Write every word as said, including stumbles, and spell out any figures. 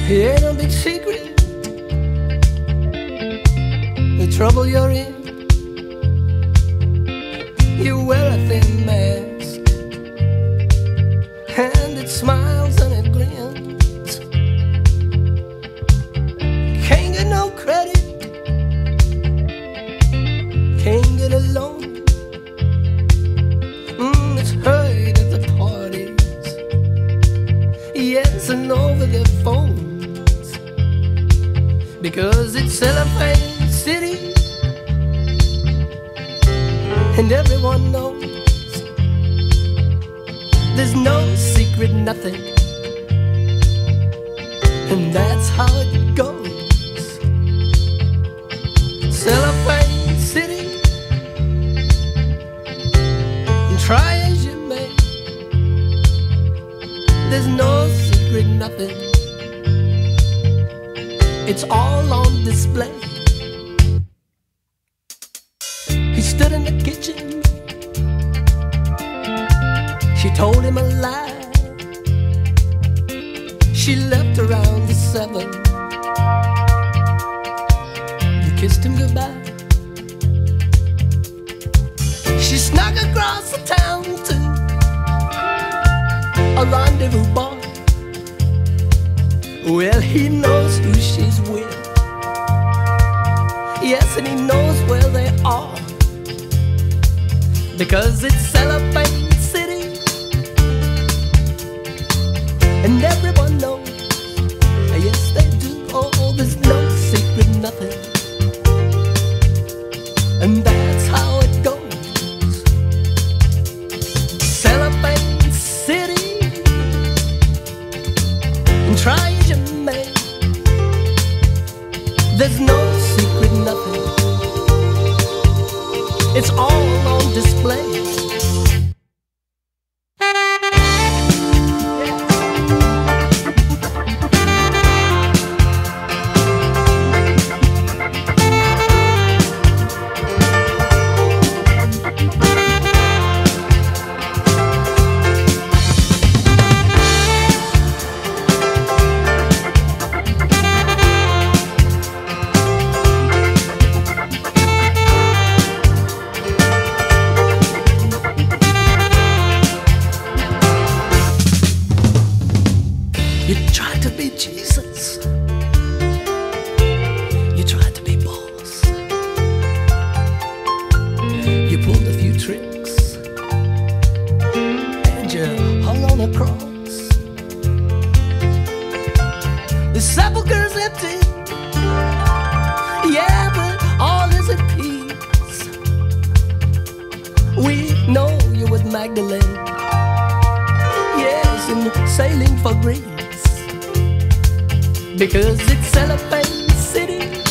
It ain't no big secret, the trouble you're in. You wear a thin mask, and it smiles and it grins. Can't get no credit, can't get a loan. Mm, it's heard at the parties, yes, and over the phone. Because it's Cellophane City, and everyone knows there's no secret, nothing, and that's how it goes. Cellophane City, and try as you may, there's no secret, nothing. It's all on display. He stood in the kitchen, she told him a lie. She left around the seven, and kissed him goodbye. She snuck across the town to a rendezvous bar. Well, he knows who she's with, yes, and he knows where they are, because it's Cellophane City, and everyone knows, yes they do, oh, there's no secret, nothing, and that's how it goes. Cellophane City, and try as you may, there's no secret, nothing. It's all on display. You tried to be Jesus, you tried to be boss, you pulled a few tricks, and you hung on a cross. The sepulchre's empty, yeah, but all is at peace. We know you with Magdalene, yes, and sailing for Greece. Because it's Cellophane City,